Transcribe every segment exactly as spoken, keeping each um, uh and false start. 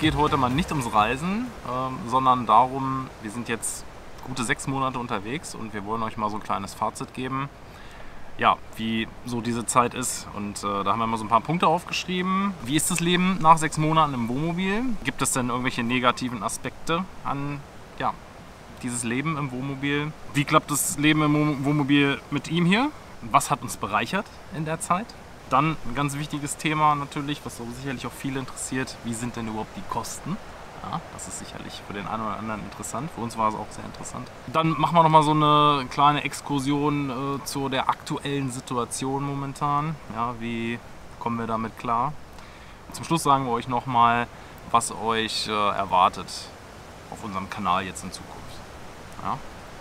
geht heute mal nicht ums Reisen, ähm, sondern darum, wir sind jetzt gute sechs Monate unterwegs und wir wollen euch mal so ein kleines Fazit geben, ja, wie so diese Zeit ist. Und äh, da haben wir mal so ein paar Punkte aufgeschrieben. Wie ist das Leben nach sechs Monaten im Wohnmobil? Gibt es denn irgendwelche negativen Aspekte an ja, dieses Leben im Wohnmobil? Wie klappt das Leben im Wohnmobil mit ihm hier? Was hat uns bereichert in der Zeit? Dann ein ganz wichtiges Thema natürlich, was so sicherlich auch viele interessiert. Wie sind denn überhaupt die Kosten? Ja, das ist sicherlich für den einen oder anderen interessant. Für uns war es auch sehr interessant. Dann machen wir noch mal so eine kleine Exkursion äh, zu der aktuellen Situation momentan. Ja, wie kommen wir damit klar? Und zum Schluss sagen wir euch noch mal, was euch äh, erwartet auf unserem Kanal jetzt in Zukunft. Ja,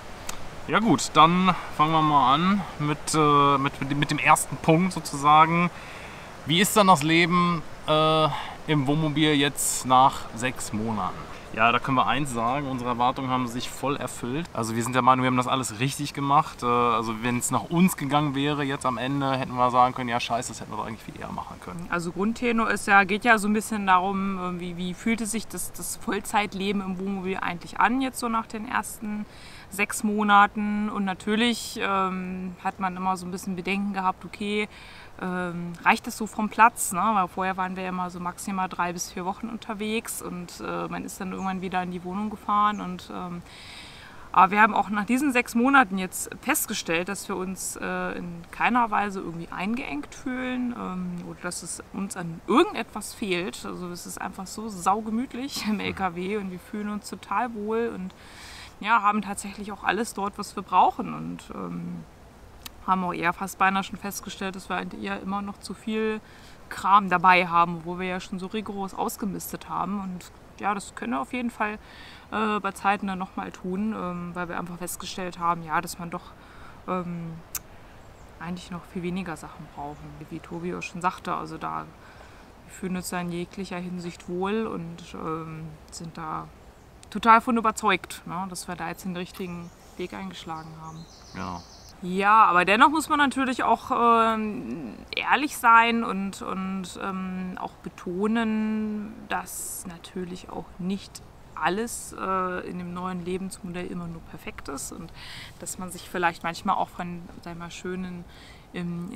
ja gut, dann fangen wir mal an mit, äh, mit, mit dem ersten Punkt sozusagen. Wie ist dann das Leben äh, im Wohnmobil jetzt nach sechs Monaten? Ja, da können wir eins sagen, unsere Erwartungen haben sich voll erfüllt. Also wir sind der Meinung, wir haben das alles richtig gemacht. Also wenn es nach uns gegangen wäre jetzt am Ende, hätten wir sagen können, ja scheiße, das hätten wir doch eigentlich viel eher machen können. Also Grundtenor ist ja, geht ja so ein bisschen darum, wie, wie fühlt es sich das, das Vollzeitleben im Wohnmobil eigentlich an, jetzt so nach den ersten sechs Monaten. Und natürlich ähm, hat man immer so ein bisschen Bedenken gehabt, okay, Ähm, reicht das so vom Platz? Ne? Weil vorher waren wir ja immer so maximal drei bis vier Wochen unterwegs und äh, man ist dann irgendwann wieder in die Wohnung gefahren. Und, ähm, aber wir haben auch nach diesen sechs Monaten jetzt festgestellt, dass wir uns äh, in keiner Weise irgendwie eingeengt fühlen ähm, oder dass es uns an irgendetwas fehlt. Also es ist einfach so saugemütlich im L K W und wir fühlen uns total wohl und ja, haben tatsächlich auch alles dort, was wir brauchen. Und ähm, haben auch eher fast beinahe schon festgestellt, dass wir eher immer noch zu viel Kram dabei haben, wo wir ja schon so rigoros ausgemistet haben. Und ja, das können wir auf jeden Fall äh, bei Zeiten dann nochmal tun, ähm, weil wir einfach festgestellt haben, ja, dass man doch ähm, eigentlich noch viel weniger Sachen brauchen. Wie Tobi auch schon sagte, also da wir fühlen uns da in jeglicher Hinsicht wohl und ähm, sind da total von überzeugt, ne, dass wir da jetzt den richtigen Weg eingeschlagen haben. Ja. Ja, aber dennoch muss man natürlich auch ähm, ehrlich sein und, und ähm, auch betonen, dass natürlich auch nicht alles äh, in dem neuen Lebensmodell immer nur perfekt ist und dass man sich vielleicht manchmal auch von seiner schönen im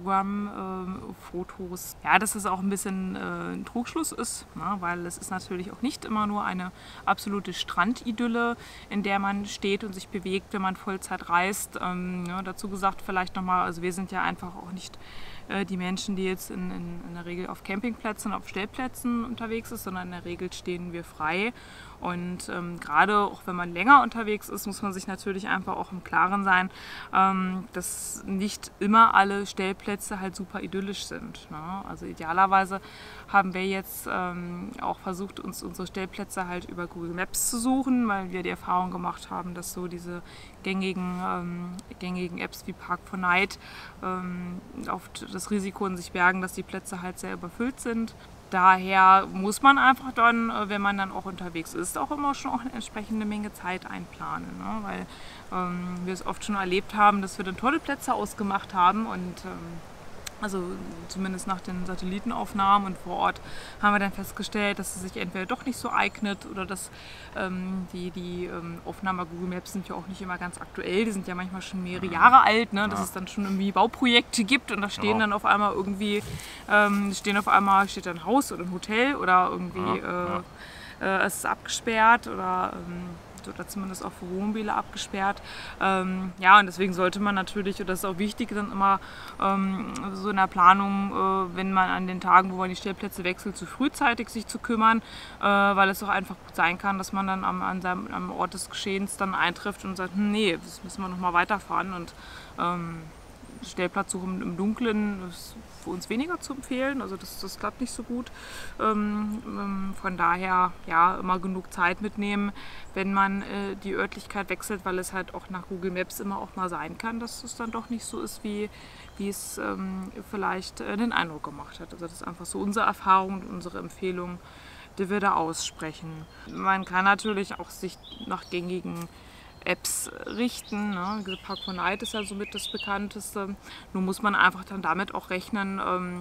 Instagram-Fotos, äh, ja, dass es auch ein bisschen äh, ein Trugschluss ist, ne? Weil es ist natürlich auch nicht immer nur eine absolute Strandidylle, in der man steht und sich bewegt, wenn man Vollzeit reist. Ähm, ja, dazu gesagt vielleicht nochmal, also wir sind ja einfach auch nicht äh, die Menschen, die jetzt in, in, in der Regel auf Campingplätzen, auf Stellplätzen unterwegs sind, sondern in der Regel stehen wir frei. Und ähm, gerade auch wenn man länger unterwegs ist, muss man sich natürlich einfach auch im Klaren sein, ähm, dass nicht immer alle Stellplätze halt super idyllisch sind, ne? Also idealerweise haben wir jetzt ähm, auch versucht, uns unsere Stellplätze halt über Google Maps zu suchen, weil wir die Erfahrung gemacht haben, dass so diese gängigen, ähm, gängigen Apps wie Park four Night ähm, oft das Risiko in sich bergen, dass die Plätze halt sehr überfüllt sind. Daher muss man einfach dann, wenn man dann auch unterwegs ist, auch immer schon auch eine entsprechende Menge Zeit einplanen, ne? Weil ähm, wir es oft schon erlebt haben, dass wir dann tolle Plätze ausgemacht haben und ähm, also zumindest nach den Satellitenaufnahmen und vor Ort haben wir dann festgestellt, dass es sich entweder doch nicht so eignet oder dass ähm, die, die ähm, Aufnahmen bei Google Maps sind ja auch nicht immer ganz aktuell, die sind ja manchmal schon mehrere Jahre alt, ne? Dass ja. es dann schon irgendwie Bauprojekte gibt und da stehen ja. dann auf einmal irgendwie, ähm, stehen auf einmal steht da ein Haus oder ein Hotel oder irgendwie ja. äh, äh, es ist abgesperrt oder ähm, oder zumindest auch für Wohnmobile abgesperrt. Ähm, ja, und deswegen sollte man natürlich, und das ist auch wichtig, dann immer ähm, so in der Planung, äh, wenn man an den Tagen, wo man die Stellplätze wechselt, zu frühzeitig sich zu kümmern, äh, weil es auch einfach gut sein kann, dass man dann am, an seinem, am Ort des Geschehens dann eintrifft und sagt, hm, nee, das müssen wir noch mal weiterfahren. Und ähm, Stellplatzsuche im Dunkeln ist für uns weniger zu empfehlen, also das, das klappt nicht so gut. Ähm, ähm, von daher ja immer genug Zeit mitnehmen, wenn man äh, die Örtlichkeit wechselt, weil es halt auch nach Google Maps immer auch mal sein kann, dass es dann doch nicht so ist, wie, wie es ähm, vielleicht äh, den Eindruck gemacht hat. Also das ist einfach so unsere Erfahrung und unsere Empfehlung, die wir da aussprechen. Man kann natürlich auch sich nach gängigen Apps richten, ne? Park four Night ist ja somit das bekannteste. Nun muss man einfach dann damit auch rechnen, ähm,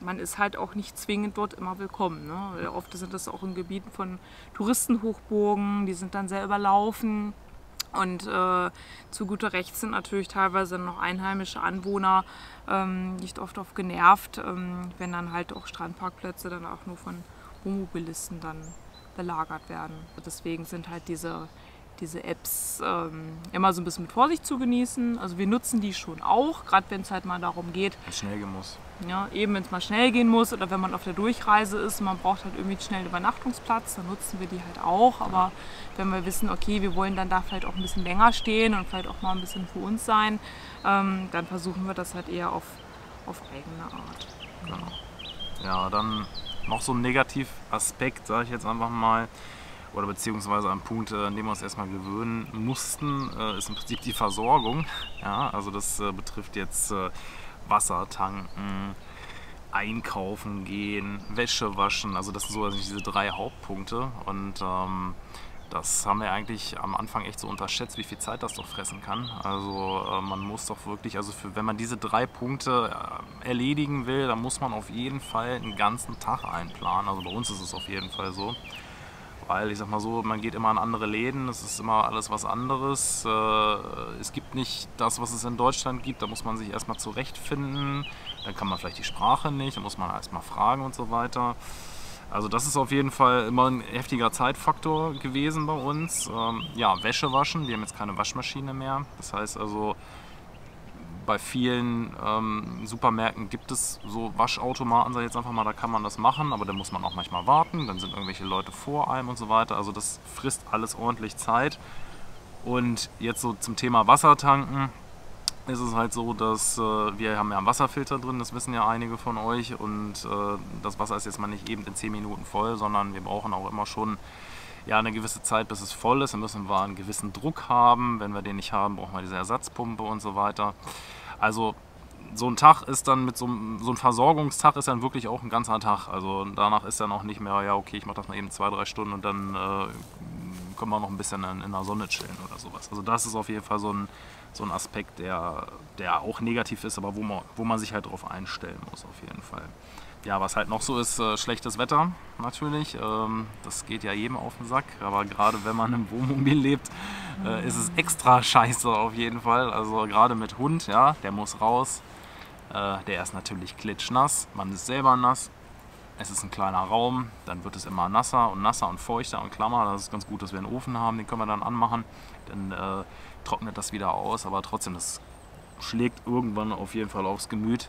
man ist halt auch nicht zwingend dort immer willkommen. Ne? Oft sind das auch in Gebieten von Touristenhochburgen, die sind dann sehr überlaufen. Und äh, zu guter Recht sind natürlich teilweise noch einheimische Anwohner ähm, nicht oft oft genervt, ähm, wenn dann halt auch Strandparkplätze dann auch nur von Wohnmobilisten dann belagert werden. Deswegen sind halt diese, diese Apps ähm, immer so ein bisschen mit Vorsicht zu genießen. Also wir nutzen die schon auch, gerade wenn es halt mal darum geht. Wenn es schnell gehen muss. Ja, eben wenn es mal schnell gehen muss oder wenn man auf der Durchreise ist, man braucht halt irgendwie schnell einen Übernachtungsplatz, dann nutzen wir die halt auch. Aber wenn wir wissen, okay, wir wollen dann da vielleicht auch ein bisschen länger stehen und vielleicht auch mal ein bisschen für uns sein, ähm, dann versuchen wir das halt eher auf, auf eigene Art. Genau. Ja, dann noch so ein Negativaspekt, sage ich jetzt einfach mal, oder beziehungsweise ein Punkt, an dem wir uns erstmal gewöhnen mussten, ist im Prinzip die Versorgung. Ja, also das betrifft jetzt Wasser tanken, einkaufen gehen, Wäsche waschen. Also das sind so diese drei Hauptpunkte. Und ähm, das haben wir eigentlich am Anfang echt so unterschätzt, wie viel Zeit das doch fressen kann. Also äh, man muss doch wirklich, also für, wenn man diese drei Punkte äh, erledigen will, dann muss man auf jeden Fall einen ganzen Tag einplanen. Also bei uns ist es auf jeden Fall so. Weil ich sag mal so, man geht immer an andere Läden, es ist immer alles was anderes. Es gibt nicht das, was es in Deutschland gibt, da muss man sich erstmal zurechtfinden. Dann kann man vielleicht die Sprache nicht, dann muss man erstmal fragen und so weiter. Also das ist auf jeden Fall immer ein heftiger Zeitfaktor gewesen bei uns. Ja, Wäsche waschen, wir haben jetzt keine Waschmaschine mehr. Das heißt also, bei vielen ähm, Supermärkten gibt es so Waschautomaten, sag ich jetzt einfach mal, da kann man das machen, aber da muss man auch manchmal warten, dann sind irgendwelche Leute vor einem und so weiter. Also das frisst alles ordentlich Zeit. Und jetzt so zum Thema Wassertanken ist es halt so, dass äh, wir haben ja einen Wasserfilter drin, das wissen ja einige von euch. Und äh, das Wasser ist jetzt mal nicht eben in zehn Minuten voll, sondern wir brauchen auch immer schon ja, eine gewisse Zeit, bis es voll ist. Dann müssen wir einen gewissen Druck haben. Wenn wir den nicht haben, brauchen wir diese Ersatzpumpe und so weiter. Also so ein Tag ist dann mit so einem, so ein Versorgungstag ist dann wirklich auch ein ganzer Tag. Also danach ist dann auch nicht mehr, ja okay, ich mache das mal eben zwei, drei Stunden und dann äh, können wir noch ein bisschen in, in der Sonne chillen oder sowas. Also das ist auf jeden Fall so ein, so ein Aspekt, der, der auch negativ ist, aber wo man, wo man sich halt drauf einstellen muss auf jeden Fall. Ja, was halt noch so ist, äh, schlechtes Wetter natürlich. Ähm, das geht ja jedem auf den Sack, aber gerade wenn man im Wohnmobil lebt, äh, ist es extra scheiße auf jeden Fall. Also gerade mit Hund, ja, der muss raus. Äh, der ist natürlich klitschnass, man ist selber nass. Es ist ein kleiner Raum, dann wird es immer nasser und nasser und feuchter und klammer. Das ist ganz gut, dass wir einen Ofen haben, den können wir dann anmachen. Dann äh, trocknet das wieder aus, aber trotzdem, das schlägt irgendwann auf jeden Fall aufs Gemüt.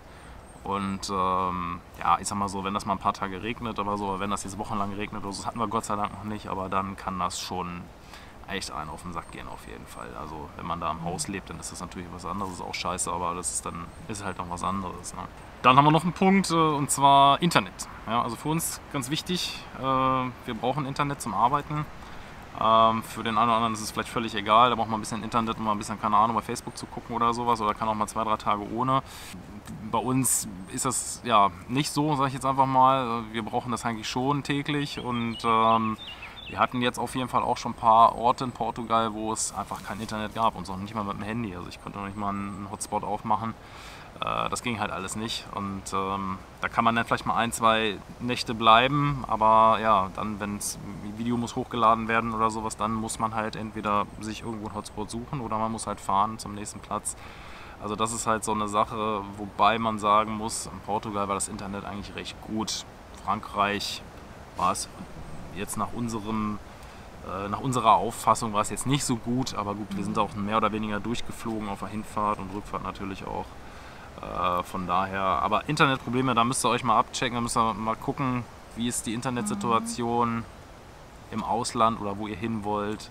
Und ähm, ja, ich sag mal so, wenn das mal ein paar Tage regnet oder so, wenn das jetzt wochenlang regnet oder so, das hatten wir Gott sei Dank noch nicht, aber dann kann das schon echt einen auf den Sack gehen auf jeden Fall. Also wenn man da im Haus lebt, dann ist das natürlich was anderes, ist auch scheiße, aber das ist dann ist halt noch was anderes. Ne? Dann haben wir noch einen Punkt, äh, und zwar Internet. Ja, also für uns ganz wichtig, äh, wir brauchen Internet zum Arbeiten. Ähm, für den einen oder anderen ist es vielleicht völlig egal, da braucht man ein bisschen Internet, um mal ein bisschen, keine Ahnung, bei Facebook zu gucken oder sowas, oder kann auch mal zwei, drei Tage ohne. Bei uns ist das ja nicht so, sage ich jetzt einfach mal. Wir brauchen das eigentlich schon täglich und ähm, wir hatten jetzt auf jeden Fall auch schon ein paar Orte in Portugal, wo es einfach kein Internet gab und so nicht mal mit dem Handy. Also ich konnte noch nicht mal einen Hotspot aufmachen. Äh, das ging halt alles nicht und ähm, da kann man dann vielleicht mal ein, zwei Nächte bleiben, aber ja, dann, wenn das Video muss hochgeladen werden oder sowas, dann muss man halt entweder sich irgendwo einen Hotspot suchen oder man muss halt fahren zum nächsten Platz. Also das ist halt so eine Sache, wobei man sagen muss, in Portugal war das Internet eigentlich recht gut. Frankreich war es jetzt nach unserem, äh, nach unserer Auffassung war es jetzt nicht so gut, aber gut, wir sind auch mehr oder weniger durchgeflogen auf der Hinfahrt und Rückfahrt natürlich auch. Äh, von daher, aber Internetprobleme, da müsst ihr euch mal abchecken, da müsst ihr mal gucken, wie ist die Internetsituation im Ausland oder wo ihr hin wollt,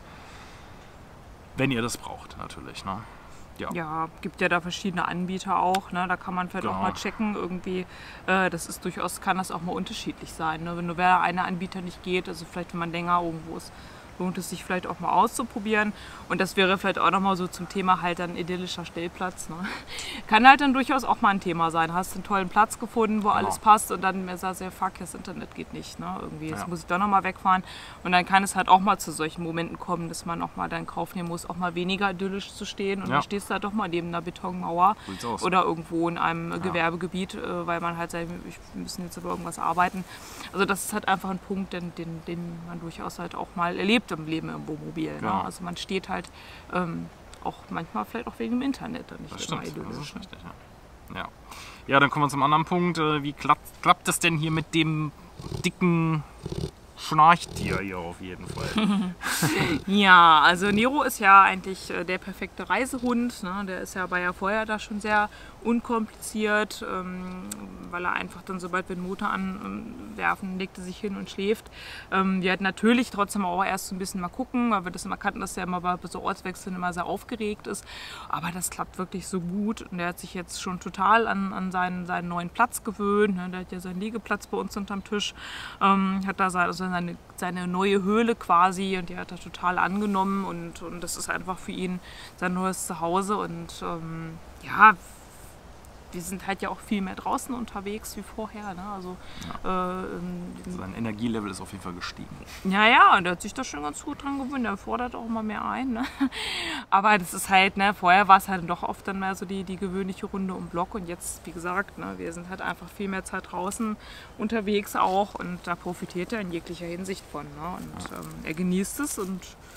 wenn ihr das braucht natürlich. Ne? Ja. Ja, gibt ja da verschiedene Anbieter auch, ne? Da kann man vielleicht Genau. auch mal checken, irgendwie, äh, das ist durchaus, kann das auch mal unterschiedlich sein, ne? Wenn nur wer eine Anbieter nicht geht, also vielleicht wenn man länger irgendwo ist, lohnt es sich vielleicht auch mal auszuprobieren. Und das wäre vielleicht auch nochmal so zum Thema halt ein idyllischer Stellplatz. Ne? Kann halt dann durchaus auch mal ein Thema sein. Hast einen tollen Platz gefunden, wo genau. alles passt und dann mir sagst du, ja, fuck, das Internet geht nicht. Ne? Irgendwie, jetzt ja. muss ich doch nochmal wegfahren. Und dann kann es halt auch mal zu solchen Momenten kommen, dass man auch mal dann in Kauf nehmen muss, auch mal weniger idyllisch zu stehen. Und ja. dann stehst du halt doch mal neben einer Betonmauer oder irgendwo in einem ja. Gewerbegebiet, weil man halt sagt, wir müssen jetzt über irgendwas arbeiten. Also das ist halt einfach ein Punkt, den, den, den man durchaus halt auch mal erlebt im Leben im Wohnmobil. Ja. Ne? Also man steht halt ähm, auch manchmal vielleicht auch wegen dem Internet dann nicht das immer stimmt, idyllisch. das ist richtig, ja. Ja. Ja, dann kommen wir zum anderen Punkt. Wie klappt, klappt das denn hier mit dem dicken Schnarchtier hier auf jeden Fall? Ja, also Nero ist ja eigentlich der perfekte Reisehund. Ne? Der ist ja, war ja vorher da schon sehr unkompliziert, ähm, weil er einfach dann, sobald wir den Motor anwerfen, legt er sich hin und schläft. Ähm, wir hatten natürlich trotzdem auch erst so ein bisschen mal gucken, weil wir das immer kannten, dass er immer bei so Ortswechseln immer sehr aufgeregt ist. Aber das klappt wirklich so gut und der hat sich jetzt schon total an, an seinen, seinen neuen Platz gewöhnt. Ne? Der hat ja seinen Liegeplatz bei uns unterm Tisch, ähm, hat da also seine, seine neue Höhle quasi und die hat er total angenommen und, und das ist einfach für ihn sein neues Zuhause und ähm, ja, wir sind halt ja auch viel mehr draußen unterwegs wie vorher. Ne? Also, ja. äh, Sein Energielevel ist auf jeden Fall gestiegen. Ja, ja, und der hat sich da schon ganz gut dran gewöhnt. Der fordert auch immer mehr ein. Ne? Aber das ist halt, ne, vorher war es halt doch oft dann mehr so die, die gewöhnliche Runde um Block. Und jetzt, wie gesagt, ne, wir sind halt einfach viel mehr Zeit draußen unterwegs auch. Und da profitiert er in jeglicher Hinsicht von. Ne? Und ja. ähm, er genießt es und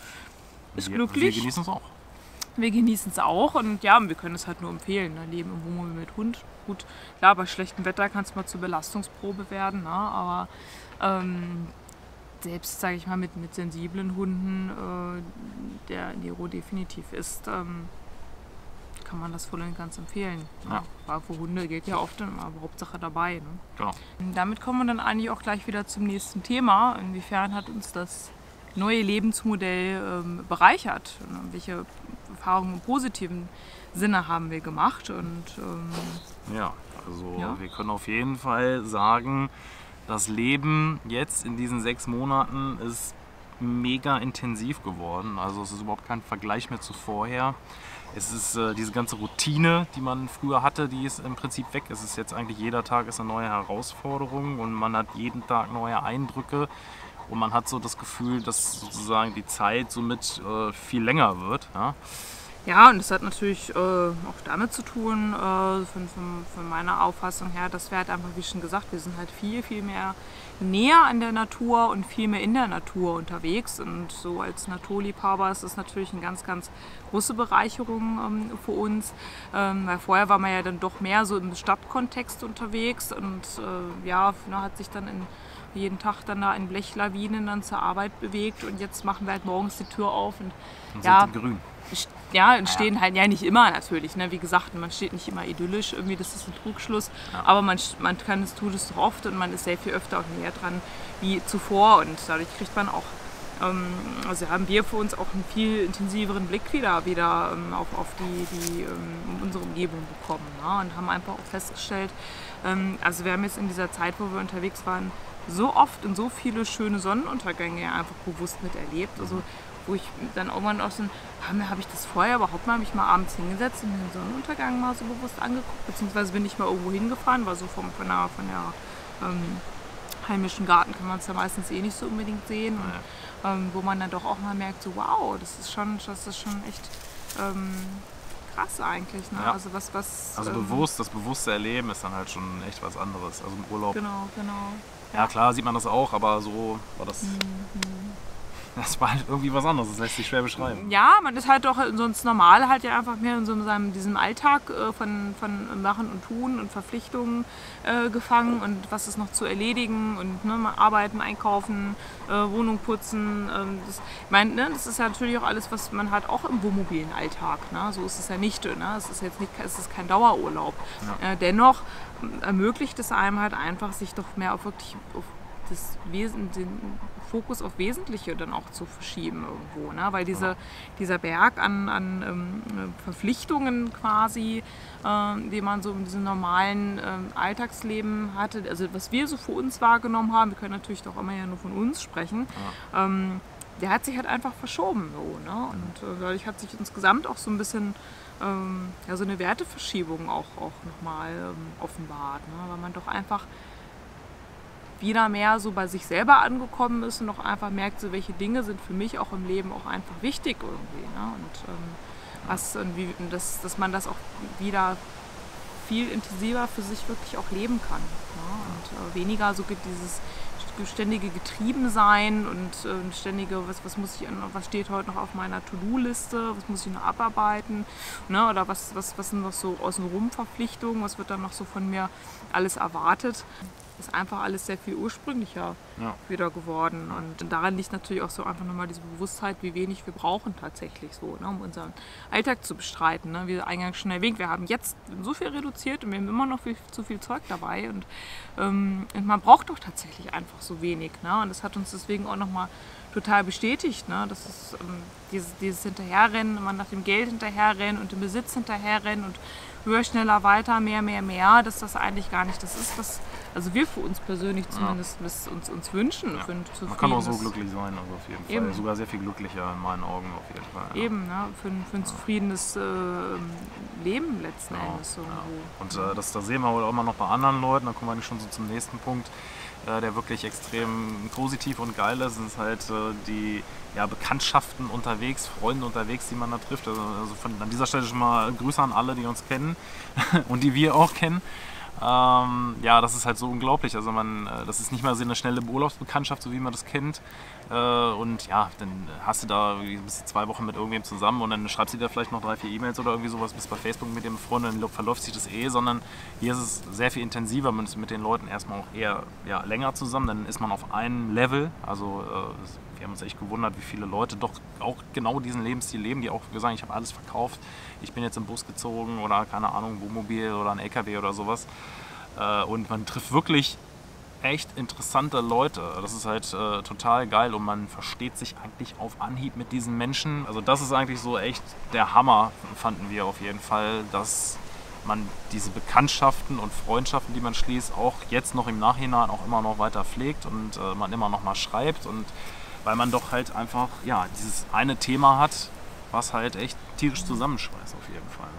ist wir, glücklich. Wir genießen es auch. Wir genießen es auch und ja, wir können es halt nur empfehlen. Ne? Leben im Wohnmobil mit Hund. Gut, klar, bei schlechtem Wetter kann es mal zur Belastungsprobe werden, ne? Aber ähm, selbst, sage ich mal, mit, mit sensiblen Hunden, äh, der Nero definitiv ist, ähm, kann man das voll und ganz empfehlen. Ja. Weil für Hunde geht ja oft immer Hauptsache dabei. Ne? Genau. Und damit kommen wir dann eigentlich auch gleich wieder zum nächsten Thema. Inwiefern hat uns das neue Lebensmodell ähm, bereichert? Und welche Erfahrungen im positiven Sinne haben wir gemacht? Und, ähm, ja, also ja. wir können auf jeden Fall sagen, das Leben jetzt in diesen sechs Monaten ist mega intensiv geworden. Also es ist überhaupt kein Vergleich mehr zu vorher. Es ist äh, diese ganze Routine, die man früher hatte, die ist im Prinzip weg. Es ist jetzt eigentlich jeder Tag ist eine neue Herausforderung und man hat jeden Tag neue Eindrücke. Und man hat so das Gefühl, dass sozusagen die Zeit somit äh, viel länger wird. Ja, ja und das hat natürlich äh, auch damit zu tun, äh, von, von, von meiner Auffassung her, dass wir halt einfach, wie schon gesagt, wir sind halt viel, viel mehr näher an der Natur und viel mehr in der Natur unterwegs. Und so als Naturliebhaber ist das natürlich eine ganz, ganz große Bereicherung ähm, für uns. Ähm, weil vorher war man ja dann doch mehr so im Stadtkontext unterwegs und äh, ja, hat sich dann in jeden Tag dann da in Blechlawinen dann zur Arbeit bewegt und jetzt machen wir halt morgens die Tür auf und, und ja, sind grün. Ja, und stehen halt ja nicht immer natürlich, ne? Wie gesagt, man steht nicht immer idyllisch, irgendwie das ist ein Trugschluss, ja. aber man, man kann es, tut es doch oft und man ist sehr viel öfter auch näher dran wie zuvor und dadurch kriegt man auch, ähm, also haben wir für uns auch einen viel intensiveren Blick wieder, wieder ähm, auf, auf die, die ähm, unsere Umgebung bekommen, ne? Und haben einfach auch festgestellt, ähm, also wir haben jetzt in dieser Zeit, wo wir unterwegs waren, so oft und so viele schöne Sonnenuntergänge einfach bewusst miterlebt. Also wo ich dann irgendwann auch so, habe hab ich das vorher überhaupt mal, mich mal abends hingesetzt und den Sonnenuntergang mal so bewusst angeguckt, beziehungsweise bin ich mal irgendwo hingefahren, weil so vom, von der, von der ähm, heimischen Garten kann man es ja meistens eh nicht so unbedingt sehen. Und, ähm, wo man dann doch auch mal merkt, so wow, das ist schon, das ist schon echt ähm, krass eigentlich. Ne? Ja. Also, was, was, also ähm, bewusst, das bewusste Erleben ist dann halt schon echt was anderes. Also im Urlaub. Genau, genau. Ja, ja klar sieht man das auch, aber so war das. Mhm. Das war halt irgendwie was anderes, das lässt sich schwer beschreiben. Ja, man ist halt doch sonst normal halt ja einfach mehr in so einem, diesem Alltag äh, von, von Machen und Tun und Verpflichtungen äh, gefangen und was ist noch zu erledigen und ne, mal arbeiten, einkaufen, äh, Wohnung putzen. Ähm, das, ich meine, ne, das ist ja natürlich auch alles, was man hat auch im wohnmobilen Alltag. Ne? So ist es ja nicht. Ne? Es ist jetzt nicht, es ist kein Dauerurlaub. Ja. Äh, dennoch ermöglicht es einem halt einfach, sich doch mehr auf wirklich auf das Wesen, den Fokus auf Wesentliche dann auch zu verschieben irgendwo, ne? Weil diese, ja. dieser Berg an, an ähm, Verpflichtungen quasi, ähm, die man so in diesem normalen ähm, Alltagsleben hatte, also was wir so für uns wahrgenommen haben, wir können natürlich doch immer ja nur von uns sprechen, ja. ähm, der hat sich halt einfach verschoben. So, ne? Und äh, dadurch hat sich insgesamt auch so ein bisschen ähm, ja, so eine Werteverschiebung auch, auch nochmal ähm, offenbart. Ne? Weil man doch einfach wieder mehr so bei sich selber angekommen ist und auch einfach merkt, so welche Dinge sind für mich auch im Leben auch einfach wichtig irgendwie. Ne? Und ähm, was, und wie, dass, dass man das auch wieder viel intensiver für sich wirklich auch leben kann. Ne? Und äh, weniger so dieses ständige Getriebensein und äh, ständige, was, was muss ich, was steht heute noch auf meiner To-Do-Liste, was muss ich noch abarbeiten, ne? Oder was, was, was sind noch so außenrum Verpflichtungen, was wird dann noch so von mir alles erwartet. Ist einfach alles sehr viel ursprünglicher ja. wieder geworden. Und daran liegt natürlich auch so einfach nochmal diese Bewusstheit, wie wenig wir brauchen tatsächlich so, ne, um unseren Alltag zu bestreiten. Ne. Wie eingangs schon erwähnt, wir haben jetzt so viel reduziert und wir haben immer noch viel, zu viel Zeug dabei. Und, ähm, und man braucht doch tatsächlich einfach so wenig. Ne. Und das hat uns deswegen auch nochmal total bestätigt, ne, dass es ähm, dieses, dieses Hinterherrennen, man nach dem Geld hinterherrennen und dem Besitz hinterherrennen und höher, schneller, weiter, mehr, mehr, mehr, dass das eigentlich gar nicht das ist, was also wir für uns persönlich zumindest ja. uns, uns wünschen. Ja. Für ein Man kann auch so glücklich sein, also auf jeden Eben. Fall. Sogar sehr viel glücklicher in meinen Augen auf jeden Fall. Ja. Eben, ne? für, ein, für ein zufriedenes äh, Leben letzten ja. Endes. Ja. Und äh, das, das sehen wir auch immer noch bei anderen Leuten, da kommen wir eigentlich schon so zum nächsten Punkt, äh, der wirklich extrem positiv und geil ist, sind halt äh, die ja, Bekanntschaften unterwegs, Freunde unterwegs, die man da trifft. Also, also von, an dieser Stelle schon mal Grüße an alle, die uns kennen und die wir auch kennen. Ähm, ja, das ist halt so unglaublich. Also man, das ist nicht mal so eine schnelle Urlaubsbekanntschaft, so wie man das kennt. Äh, und ja, dann hast du da bist du zwei Wochen mit irgendwem zusammen und dann schreibst du dir vielleicht noch drei, vier E-Mails oder irgendwie sowas, bist bei Facebook mit dem Freund, dann verläuft sich das eh, sondern hier ist es sehr viel intensiver. Man ist mit den Leuten erstmal auch eher ja, länger zusammen, dann ist man auf einem Level. Also äh, wir haben uns echt gewundert, wie viele Leute doch auch genau diesen Lebensstil leben, die auch gesagt haben, ich habe alles verkauft, ich bin jetzt im Bus gezogen oder keine Ahnung, Wohnmobil oder ein L K W oder sowas. Und man trifft wirklich echt interessante Leute. Das ist halt äh, total geil und man versteht sich eigentlich auf Anhieb mit diesen Menschen. Also das ist eigentlich so echt der Hammer, fanden wir auf jeden Fall, dass man diese Bekanntschaften und Freundschaften, die man schließt, auch jetzt noch im Nachhinein auch immer noch weiter pflegt und äh, man immer noch mal schreibt und weil man doch halt einfach ja, dieses eine Thema hat, was halt echt tierisch zusammenschweißt auf jeden Fall.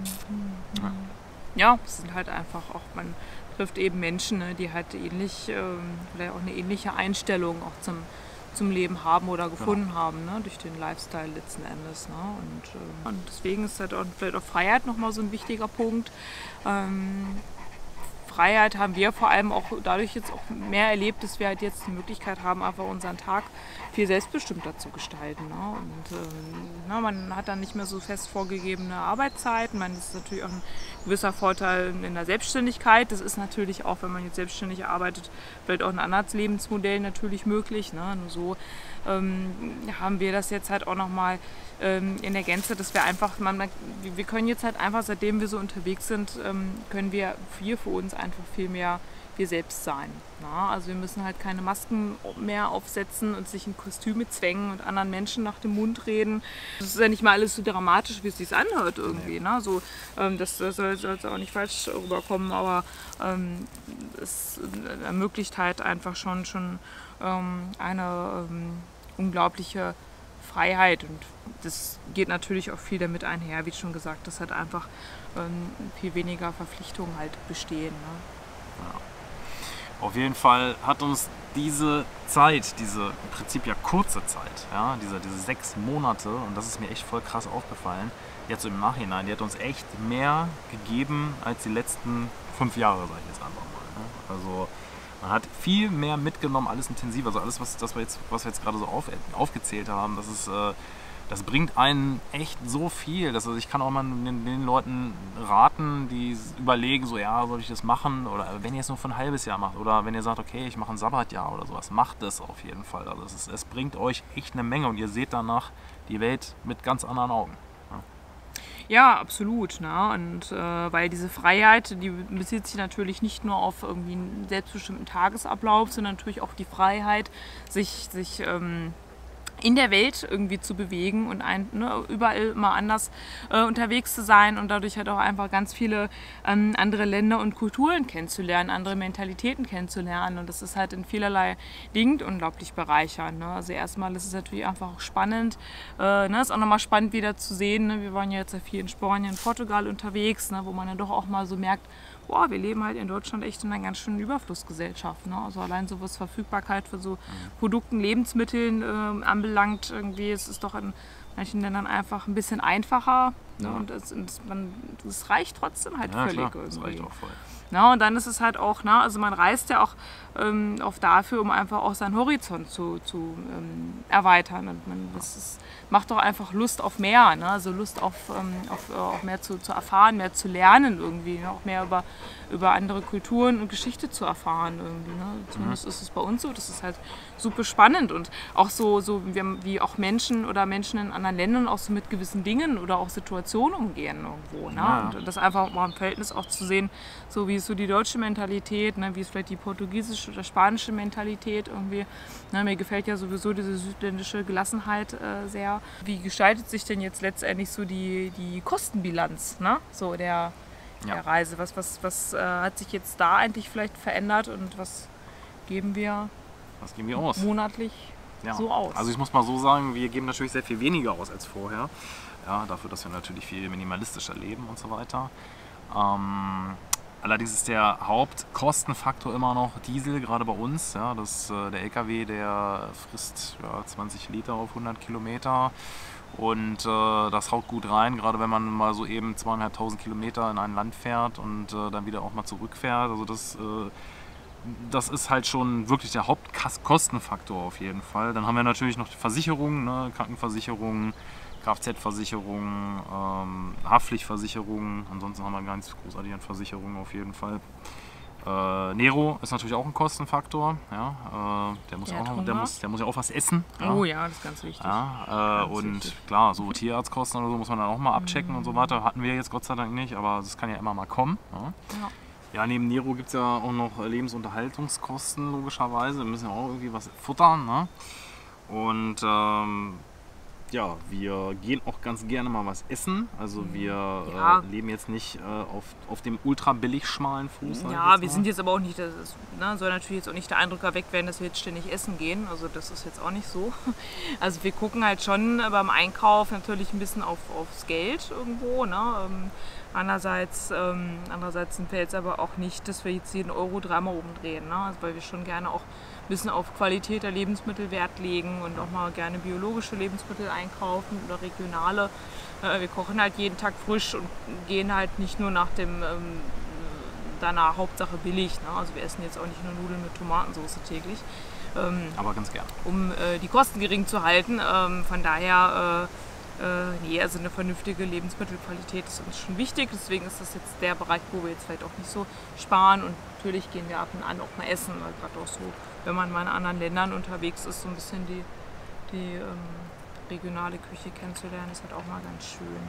Ne? Ja. Ja, es sind halt einfach auch, man trifft eben Menschen, ne, die halt ähnlich, ähm, vielleicht auch eine ähnliche Einstellung auch zum, zum Leben haben oder gefunden genau. haben, ne, durch den Lifestyle letzten Endes. Ne? Und, ähm, und deswegen ist halt auch, vielleicht auch Freiheit nochmal so ein wichtiger Punkt. Ähm, Freiheit haben wir vor allem auch dadurch jetzt auch mehr erlebt, dass wir halt jetzt die Möglichkeit haben, einfach unseren Tag viel selbstbestimmter zu gestalten. Ne? Und ähm, na, man hat dann nicht mehr so fest vorgegebene Arbeitszeiten. Man, das ist natürlich auch ein gewisser Vorteil in der Selbstständigkeit. Das ist natürlich auch, wenn man jetzt selbstständig arbeitet, vielleicht auch ein anderes Lebensmodell natürlich möglich. Ne? Nur so ähm, haben wir das jetzt halt auch nochmal ähm, in der Gänze, dass wir einfach, man, wir können jetzt halt einfach, seitdem wir so unterwegs sind, ähm, können wir hier für uns einfach viel mehr wir selbst sein. Na? Also wir müssen halt keine Masken mehr aufsetzen und sich in Kostüme zwängen und anderen Menschen nach dem Mund reden. Das ist ja nicht mal alles so dramatisch, wie es sich anhört irgendwie. Ne? So, ähm, das, das soll jetzt auch nicht falsch rüberkommen, aber ähm, es ermöglicht halt einfach schon, schon ähm, eine ähm, unglaubliche Freiheit und das geht natürlich auch viel damit einher, wie schon gesagt, dass halt einfach ähm, viel weniger Verpflichtungen halt bestehen. Ne? Ja. Auf jeden Fall hat uns diese Zeit, diese im Prinzip ja kurze Zeit, ja, diese, diese sechs Monate, und das ist mir echt voll krass aufgefallen, jetzt so im Nachhinein, die hat uns echt mehr gegeben als die letzten fünf Jahre, sage ich jetzt einfach mal. Ne? Also man hat viel mehr mitgenommen, alles intensiver, also alles, was, das wir jetzt, was wir jetzt gerade so auf, aufgezählt haben, das ist... Äh, Das bringt einen echt so viel. Das, also ich kann auch mal den, den Leuten raten, die überlegen, so ja, soll ich das machen? Oder wenn ihr es nur für ein halbes Jahr macht. Oder wenn ihr sagt, okay, ich mache ein Sabbatjahr oder sowas, macht das auf jeden Fall. Also es, ist, es bringt euch echt eine Menge und ihr seht danach die Welt mit ganz anderen Augen. Ja, ja absolut. Ne? Und äh, weil diese Freiheit, die bezieht sich natürlich nicht nur auf irgendwie einen selbstbestimmten Tagesablauf, sondern natürlich auch die Freiheit, sich, sich ähm, in der Welt irgendwie zu bewegen und ein, ne, überall immer anders äh, unterwegs zu sein und dadurch halt auch einfach ganz viele ähm, andere Länder und Kulturen kennenzulernen, andere Mentalitäten kennenzulernen und das ist halt in vielerlei Dingen unglaublich bereichernd. Ne? Also erstmal ist es natürlich einfach auch spannend, äh, ne? Ist auch nochmal spannend wieder zu sehen, ne? Wir waren ja jetzt ja viel in Spanien, in Portugal unterwegs, ne? Wo man dann doch auch mal so merkt, boah, wir leben halt in Deutschland echt in einer ganz schönen Überflussgesellschaft. Ne? Also allein so was Verfügbarkeit für so mhm. Produkten, Lebensmitteln äh, anbelangt, irgendwie ist es doch in manchen Ländern einfach ein bisschen einfacher. Ja. Ne? Und es, man, es reicht trotzdem halt ja, völlig. Klar. Das reicht auch voll. Ja, und dann ist es halt auch, ne, also man reist ja auch ähm, oft dafür, um einfach auch seinen Horizont zu, zu ähm, erweitern. Und man, das ist, macht doch einfach Lust auf mehr, ne? Also Lust auf, ähm, auf äh, auch mehr zu, zu erfahren, mehr zu lernen irgendwie, ne? Auch mehr über, über andere Kulturen und Geschichte zu erfahren irgendwie. Ne? Zumindest mhm. ist es bei uns so, das ist halt super spannend und auch so, so wie, wie auch Menschen oder Menschen in anderen Ländern auch so mit gewissen Dingen oder auch Situationen umgehen irgendwo. Ne? Ja. Und das einfach mal im Verhältnis auch zu sehen, so wie ist so die deutsche Mentalität, ne? Wie ist vielleicht die portugiesische oder spanische Mentalität irgendwie. Ne? Mir gefällt ja sowieso diese südländische Gelassenheit äh, sehr. Wie gestaltet sich denn jetzt letztendlich so die, die Kostenbilanz, ne? So der, ja. der Reise? Was, was, was äh, hat sich jetzt da eigentlich vielleicht verändert und was geben wir, was geben wir aus? monatlich ja. so aus? Also ich muss mal so sagen, wir geben natürlich sehr viel weniger aus als vorher. Ja, dafür, dass wir natürlich viel minimalistischer leben und so weiter. Ähm, allerdings ist der Hauptkostenfaktor immer noch Diesel, gerade bei uns. Ja, das, äh, der L K W, der frisst ja, zwanzig Liter auf hundert Kilometer und äh, das haut gut rein, gerade wenn man mal so eben zweitausendfünfhundert Kilometer in ein Land fährt und äh, dann wieder auch mal zurückfährt. Also das, äh, das ist halt schon wirklich der Hauptkostenfaktor auf jeden Fall. Dann haben wir natürlich noch die Versicherungen, ne, Krankenversicherungen, Kfz-Versicherung, ähm, Haftpflichtversicherung, ansonsten haben wir gar nichts großartig an Versicherungen auf jeden Fall. Äh, Nero ist natürlich auch ein Kostenfaktor, ja, äh, der, muss der, auch noch, der, muss, der muss ja auch was essen. Ja. Oh ja, das ist ganz wichtig. Ja, äh, ganz und wichtig. Klar, so Tierarztkosten oder so muss man dann auch mal abchecken mhm. und so weiter. Hatten wir jetzt Gott sei Dank nicht, aber das kann ja immer mal kommen. Ja. Ja. Ja, neben Nero gibt es ja auch noch Lebensunterhaltungskosten, logischerweise. Wir müssen ja auch irgendwie was futtern. Ne? Und ähm, ja, wir gehen auch ganz gerne mal was essen. Also wir ja. äh, leben jetzt nicht äh, auf, auf dem ultra billig schmalen Fuß. Ja, wir sind jetzt aber auch nicht, das ist, ne, soll natürlich jetzt auch nicht der Eindruck erweckt werden, dass wir jetzt ständig essen gehen. Also das ist jetzt auch nicht so. Also wir gucken halt schon beim Einkauf natürlich ein bisschen auf, aufs Geld irgendwo. Ne? Ähm, Andererseits, ähm, andererseits sind wir jetzt aber auch nicht, dass wir jetzt jeden Euro dreimal umdrehen, ne? Also weil wir schon gerne auch ein bisschen auf Qualität der Lebensmittel Wert legen und auch mal gerne biologische Lebensmittel einkaufen oder regionale. Äh, wir kochen halt jeden Tag frisch und gehen halt nicht nur nach dem ähm, danach Hauptsache billig. Ne? Also wir essen jetzt auch nicht nur Nudeln mit Tomatensauce täglich. Ähm, aber ganz gern. Um äh, die Kosten gering zu halten. Ähm, von daher äh, Äh, nee, also eine vernünftige Lebensmittelqualität ist uns schon wichtig, deswegen ist das jetzt der Bereich, wo wir jetzt vielleicht auch nicht so sparen und natürlich gehen wir ab und an auch mal essen, weil gerade auch so, wenn man mal in anderen Ländern unterwegs ist, so ein bisschen die, die ähm, regionale Küche kennenzulernen, ist halt auch mal ganz schön.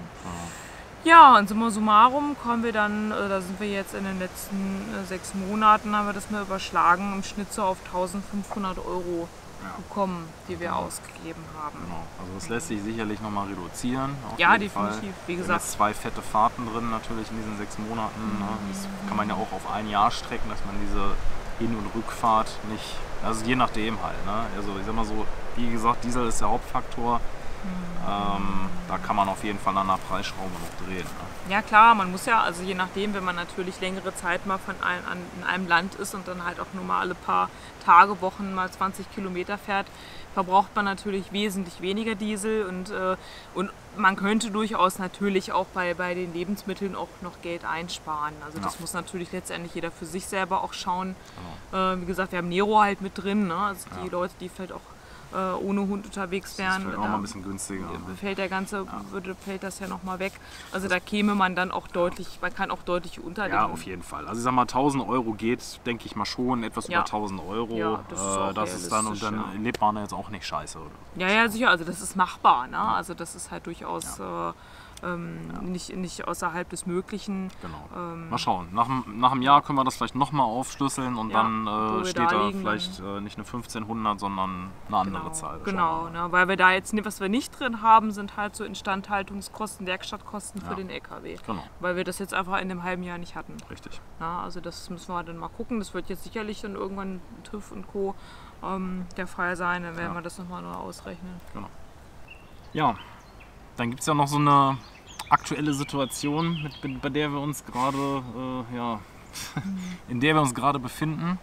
Ja, ja und summa summarum kommen wir dann, äh, da sind wir jetzt in den letzten äh, sechs Monaten, haben wir das mal überschlagen, im Schnitt so auf eintausendfünfhundert Euro. Bekommen, die wir genau. ausgegeben haben. Genau. Also das lässt sich sicherlich nochmal reduzieren. Ja, definitiv. Fall. Wie gesagt. Wir haben jetzt zwei fette Fahrten drin natürlich in diesen sechs Monaten. Mhm. Ne? Das kann man ja auch auf ein Jahr strecken, dass man diese Hin- und Rückfahrt nicht, also je nachdem halt. Ne? Also ich sag mal so, wie gesagt, Diesel ist der Hauptfaktor. Mhm. Ähm, da kann man auf jeden Fall an der Preisschraube noch drehen. Ne? Ja klar, man muss ja, also je nachdem, wenn man natürlich längere Zeit mal von ein, an, in einem Land ist und dann halt auch nur mal alle paar Tage, Wochen mal zwanzig Kilometer fährt, verbraucht man natürlich wesentlich weniger Diesel und, äh, und man könnte durchaus natürlich auch bei, bei den Lebensmitteln auch noch Geld einsparen. Also das ja. muss natürlich letztendlich jeder für sich selber auch schauen. Genau. Äh, wie gesagt, wir haben Nero halt mit drin, ne? Also die ja. Leute, die vielleicht auch ohne Hund unterwegs wären. Das ist auch mal ein bisschen günstiger. Fällt der ganze, ja. würde, fällt das ja nochmal weg. Also da käme man dann auch deutlich, man kann auch deutlich unterlegen. Ja, auf jeden Fall. Also ich sag mal, tausend Euro geht, denke ich mal schon, etwas ja. über tausend Euro. Ja, das ist, auch das ist dann, und dann ja. lebt man jetzt auch nicht scheiße. Oder so. Ja, ja, sicher, also das ist machbar. Ne? Also das ist halt durchaus... Ja. Äh, ähm, ja. nicht, nicht außerhalb des Möglichen. Genau. Ähm, mal schauen. Nach, nach einem Jahr können wir das vielleicht nochmal aufschlüsseln und ja, dann äh, steht da, da vielleicht äh, nicht eine fünfzehnhundert, sondern eine andere genau, Zahl. Genau, ne, weil wir da jetzt, was wir nicht drin haben, sind halt so Instandhaltungskosten, Werkstattkosten für ja. den L K W. Genau. Weil wir das jetzt einfach in dem halben Jahr nicht hatten. Richtig. Ja, also das müssen wir dann mal gucken. Das wird jetzt sicherlich dann irgendwann TÜV und Co. Ähm, der Fall sein. Dann werden ja. wir das nochmal neu ausrechnen. Genau. Ja, dann gibt es ja noch so eine aktuelle Situation, mit, bei der wir uns gerade, äh, ja, in der wir uns gerade befinden.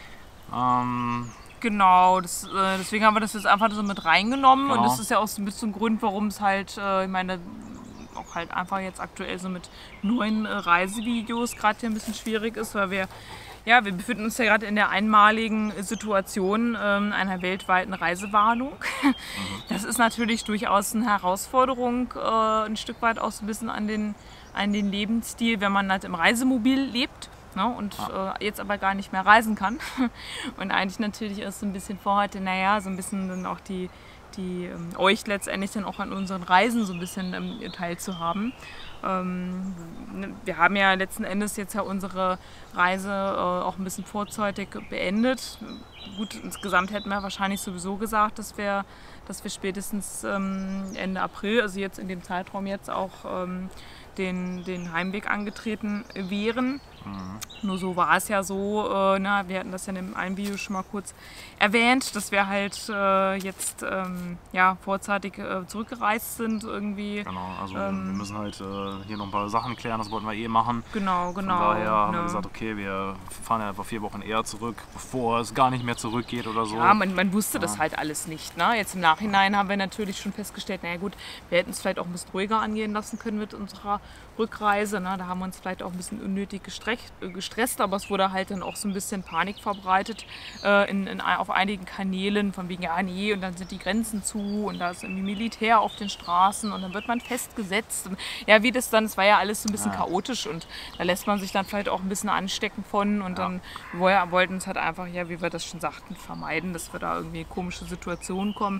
Ähm, Genau, das, äh, deswegen haben wir das jetzt einfach so mit reingenommen. Genau. Und das ist ja auch so ein bisschen Grund, warum es halt, äh, ich meine, auch halt einfach jetzt aktuell so mit neuen äh, Reisevideos gerade hier ein bisschen schwierig ist, weil wir, ja, wir befinden uns ja gerade in der einmaligen Situation ähm, einer weltweiten Reisewarnung. Mhm. Das ist natürlich durchaus eine Herausforderung, äh, ein Stück weit auch so ein bisschen an den, an den Lebensstil, wenn man halt im Reisemobil lebt. Ne, und ja. äh, jetzt aber gar nicht mehr reisen kann. Und eigentlich natürlich auch so ein bisschen vorhatte, naja, so ein bisschen dann auch die, die ähm, euch letztendlich dann auch an unseren Reisen so ein bisschen ähm, teilzuhaben. Ähm, wir haben ja letzten Endes jetzt ja unsere Reise äh, auch ein bisschen vorzeitig beendet. Gut, insgesamt hätten wir wahrscheinlich sowieso gesagt, dass wir, dass wir spätestens ähm, Ende April, also jetzt in dem Zeitraum jetzt auch ähm, den, den Heimweg angetreten wären. Mhm. Nur so war es ja so, äh, na, wir hatten das ja in einem Video schon mal kurz erwähnt, dass wir halt äh, jetzt ähm, ja, vorzeitig äh, zurückgereist sind irgendwie. Genau, also ähm, wir müssen halt äh, hier noch ein paar Sachen klären, das wollten wir eh machen. Genau, genau. Von daher haben ne. wir gesagt, okay, wir fahren ja einfach vier Wochen eher zurück, bevor es gar nicht mehr zurückgeht oder so. Ja, man, man wusste ja. das halt alles nicht. Ne? Jetzt im Nachhinein haben wir natürlich schon festgestellt, naja gut, wir hätten es vielleicht auch ein bisschen ruhiger angehen lassen können mit unserer Rückreise. Ne? Da haben wir uns vielleicht auch ein bisschen unnötig gestresst, gestresst, aber es wurde halt dann auch so ein bisschen Panik verbreitet äh, in, in, auf einigen Kanälen, von wegen, ja nee, und dann sind die Grenzen zu und da ist irgendwie Militär auf den Straßen und dann wird man festgesetzt. Und ja, wie das dann, es war ja alles so ein bisschen ja. chaotisch und da lässt man sich dann vielleicht auch ein bisschen anstecken von und ja. dann wir wollten es halt einfach, ja, wie wir das schon sagten, vermeiden, dass wir da irgendwie in komische Situationen kommen.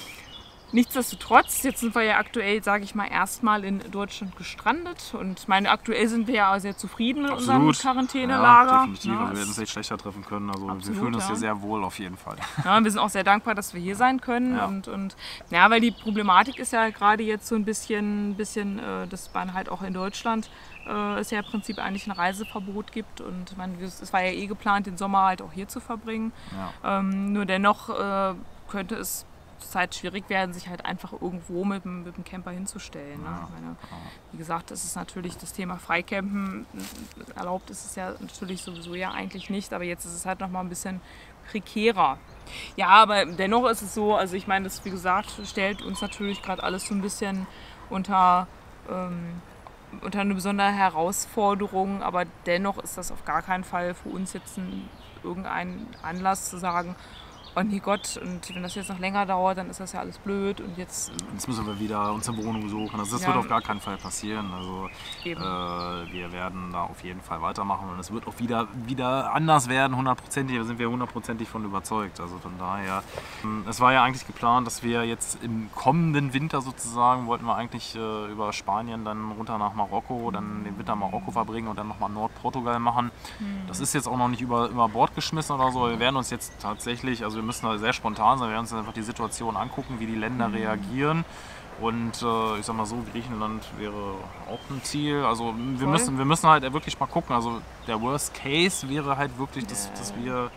Nichtsdestotrotz, jetzt sind wir ja aktuell, sage ich mal, erstmal in Deutschland gestrandet und meine, aktuell sind wir ja sehr zufrieden mit Absolut. unserem Quarantänelager. Ja, definitiv, ja, also wir hätten es nicht schlechter treffen können, also absolut, wir fühlen uns ja. hier sehr wohl auf jeden Fall. Ja, wir sind auch sehr dankbar, dass wir hier sein können ja. und, und ja, weil die Problematik ist ja gerade jetzt so ein bisschen, bisschen äh, dass man halt auch in Deutschland äh, es ja im Prinzip eigentlich ein Reiseverbot gibt und man, es war ja eh geplant, den Sommer halt auch hier zu verbringen. Ja. Ähm, nur dennoch äh, könnte es Zeit schwierig werden, sich halt einfach irgendwo mit dem, mit dem Camper hinzustellen. Ne? Ja. Ich meine, wie gesagt, das ist natürlich das Thema Freicampen. Erlaubt ist es ja natürlich sowieso ja eigentlich nicht, aber jetzt ist es halt noch mal ein bisschen prekärer. Ja, aber dennoch ist es so, also ich meine, das wie gesagt stellt uns natürlich gerade alles so ein bisschen unter, ähm, unter eine besondere Herausforderung, aber dennoch ist das auf gar keinen Fall für uns jetzt ein, irgendein Anlass zu sagen, oh nee Gott, und wenn das jetzt noch länger dauert, dann ist das ja alles blöd und jetzt... Jetzt müssen wir wieder unsere Wohnung suchen. Also das ja. wird auf gar keinen Fall passieren. Also äh, wir werden da auf jeden Fall weitermachen und es wird auch wieder, wieder anders werden, hundertprozentig, da sind wir hundertprozentig von überzeugt. Also von daher, es war ja eigentlich geplant, dass wir jetzt im kommenden Winter sozusagen, wollten wir eigentlich äh, über Spanien dann runter nach Marokko, dann den Winter Marokko verbringen und dann nochmal Nordportugal machen. Mhm. Das ist jetzt auch noch nicht über, über Bord geschmissen oder so. Wir werden uns jetzt tatsächlich, also wir müssen da sehr spontan sein, wir werden uns einfach die Situation angucken, wie die Länder mhm. reagieren. Und äh, ich sag mal so, Griechenland wäre auch ein Ziel. Also wir müssen, wir müssen halt wirklich mal gucken. Also der Worst Case wäre halt wirklich, dass, yeah. dass wir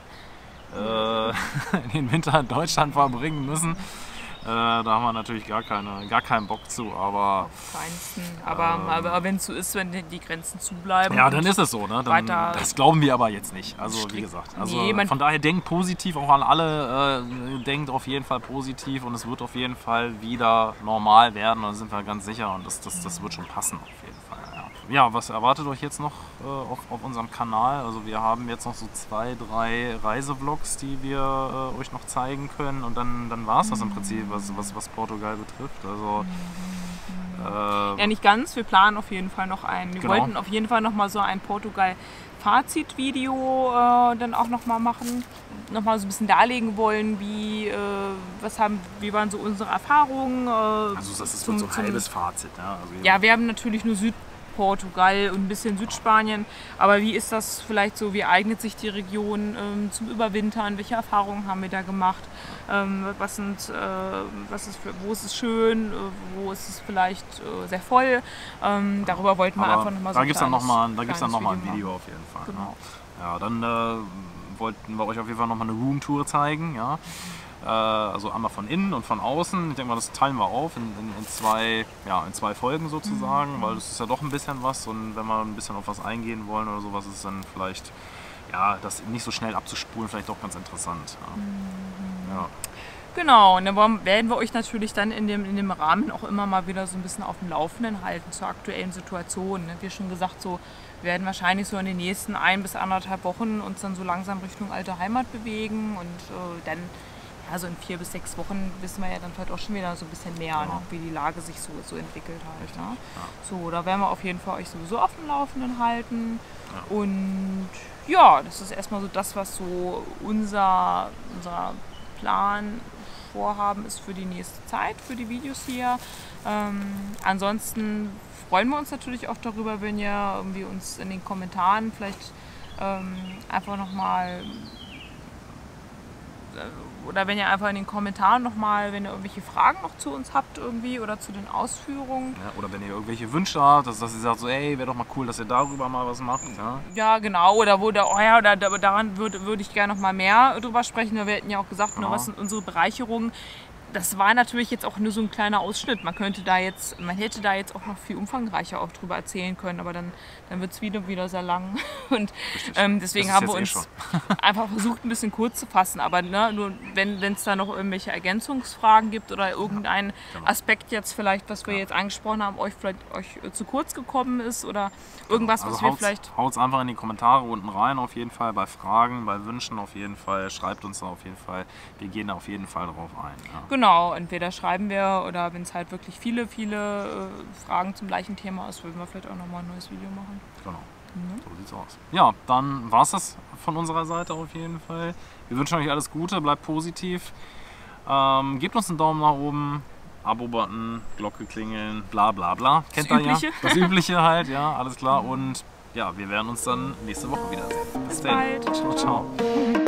äh, den Winter in Deutschland verbringen müssen. Äh, da haben wir natürlich gar, keine, gar keinen Bock zu, aber... Aber, ähm, aber wenn es so ist, wenn die Grenzen zubleiben... Ja, dann ist es so. Ne? Dann, das glauben wir aber jetzt nicht. Also strikt. Wie gesagt, also nee, von daher denkt positiv auch an alle. Äh, denkt auf jeden Fall positiv und es wird auf jeden Fall wieder normal werden. Da sind wir ganz sicher und das, das, das wird schon passen auf jeden Fall. Ja. ja, was erwartet euch jetzt noch äh, auf, auf unserem Kanal? Also wir haben jetzt noch so zwei, drei Reisevlogs, die wir äh, euch noch zeigen können und dann, dann war es das im Prinzip, was, was, was Portugal betrifft. Also, äh, ja, nicht ganz. Wir planen auf jeden Fall noch ein. Wir Genau. wollten auf jeden Fall noch mal so ein Portugal-Fazit-Video äh, dann auch noch mal machen. Noch mal so ein bisschen darlegen wollen, wie, äh, was haben, wie waren so unsere Erfahrungen. Äh, also das ist zum, so ein zum, halbes Fazit. Ja, also ja, wir haben natürlich nur Südportugal und ein bisschen Südspanien. Aber wie ist das vielleicht so? Wie eignet sich die Region ähm, zum Überwintern? Welche Erfahrungen haben wir da gemacht? Ähm, was sind, äh, was ist für, wo ist es schön? Äh, wo ist es vielleicht äh, sehr voll? Ähm, darüber wollten wir Aber einfach nochmal so da ein gibt es dann kleines- nochmal da gibt's dann noch mal ein kleines Video machen. auf jeden Fall. Genau. Ja, ja dann äh, wollten wir euch auf jeden Fall nochmal eine Roomtour zeigen. Ja? Äh, also einmal von innen und von außen. Ich denke mal, das teilen wir auf in, in, in, zwei, ja, in zwei Folgen sozusagen, Mhm. weil das ist ja doch ein bisschen was und wenn wir ein bisschen auf was eingehen wollen oder sowas, ist dann vielleicht, ja, das nicht so schnell abzuspulen, vielleicht doch ganz interessant. Ja. Mhm. Ja. Genau, und dann wollen- werden wir euch natürlich dann in dem, in dem Rahmen auch immer mal wieder so ein bisschen auf dem Laufenden halten zur aktuellen Situation. Ne? Wie schon gesagt, so wir werden wahrscheinlich so in den nächsten ein bis anderthalb Wochen uns dann so langsam Richtung alte Heimat bewegen und äh, dann, ja, so in vier bis sechs Wochen wissen wir ja dann vielleicht auch schon wieder so ein bisschen mehr, Ja. ne? Wie die Lage sich so, so entwickelt halt. Ne? Ja. So, da werden wir auf jeden Fall euch sowieso auf dem Laufenden halten. Ja. Und ja, das ist erstmal so das, was so unser, unser Plan, Vorhaben ist für die nächste Zeit, für die Videos hier. Ähm, ansonsten freuen wir uns natürlich auch darüber, wenn ihr irgendwie uns in den Kommentaren vielleicht ähm, einfach nochmal oder wenn ihr einfach in den Kommentaren nochmal, wenn ihr irgendwelche Fragen noch zu uns habt irgendwie oder zu den Ausführungen. Ja, oder wenn ihr irgendwelche Wünsche habt, dass, dass ihr sagt, so, ey, wäre doch mal cool, dass ihr darüber mal was macht. Ja? Ja, genau. Oder wo der, oh ja, oder da- daran würde würd ich gerne noch mal mehr drüber sprechen. Wir hatten ja auch gesagt, nur Genau. was sind unsere Bereicherungen. Das war natürlich jetzt auch nur so ein kleiner Ausschnitt. Man könnte da jetzt, man hätte da jetzt auch noch viel umfangreicher auch drüber erzählen können, aber dann, dann wird es wieder, wieder sehr lang. Und ähm, deswegen Das ist haben wir jetzt uns eh einfach versucht, ein bisschen kurz zu fassen. Aber ne, nur wenn es da noch irgendwelche Ergänzungsfragen gibt oder irgendein genau. Aspekt jetzt vielleicht, was wir Ja. jetzt angesprochen haben, euch vielleicht euch äh, zu kurz gekommen ist oder irgendwas, Also was wir haut's, vielleicht haut's einfach in die Kommentare unten rein, auf jeden Fall, bei Fragen, bei Wünschen auf jeden Fall, schreibt uns da auf jeden Fall, wir gehen da auf jeden Fall drauf ein. Ja. Genau, entweder schreiben wir oder wenn es halt wirklich viele, viele äh, Fragen zum gleichen Thema ist, würden wir vielleicht auch nochmal ein neues Video machen. Genau, Mhm. so sieht's aus. Ja, dann war's das von unserer Seite auf jeden Fall. Wir wünschen euch alles Gute, bleibt positiv, ähm, gebt uns einen Daumen nach oben, Abo-Button, Glocke klingeln, bla bla bla. Kennt ihr ja? Übliche. Das Übliche halt, ja, alles klar. Und ja, wir werden uns dann nächste Woche wiedersehen. Bis, Bis dann. bald. Ciao, ciao.